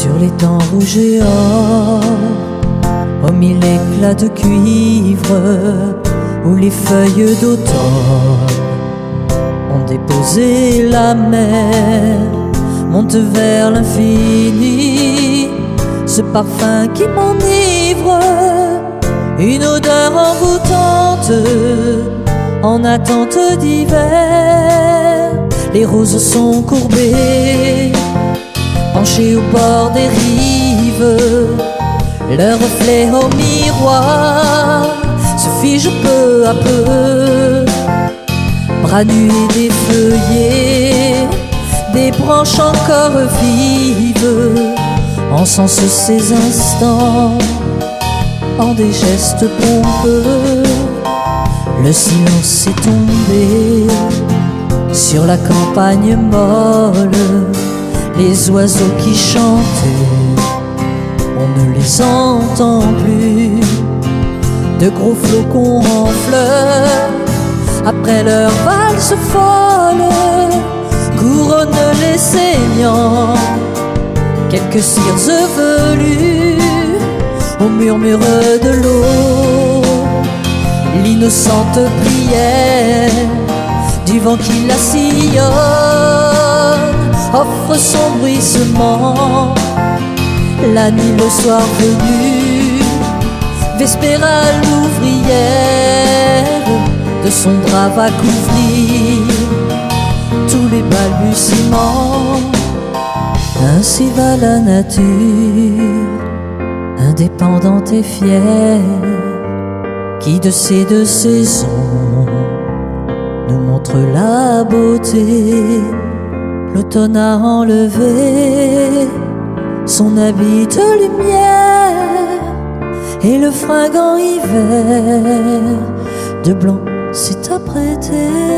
Sur les dents rouges et or, aux mille éclats de cuivre, où les feuilles d'automne ont déposé la mer, monte vers l'infini ce parfum qui m'enivre, une odeur envoûtante en attente d'hiver. Les roses sont courbées, penchées au bord des rives, leur reflet au miroir se fige peu à peu. Bras nus et défeuillés, des branches encore vives encensent ces instants en des gestes pompeux. Le silence est tombé sur la campagne molle, les oiseaux qui chantaient, on ne les entend plus. De gros flocons renfleurs, après leur valse folle, couronnent les saignants, quelques cires velues au murmure de l'eau. L'innocente prière du vent qui la sillonne offre son bruissement. La nuit, le soir venu, vespérale ouvrière, de son drap va couvrir tous les balbutiements. Ainsi va la nature, indépendante et fière, qui de ces deux saisons nous montre la beauté. L'automne a enlevé son habit de lumière, et le fringant hiver de blanc s'est apprêté.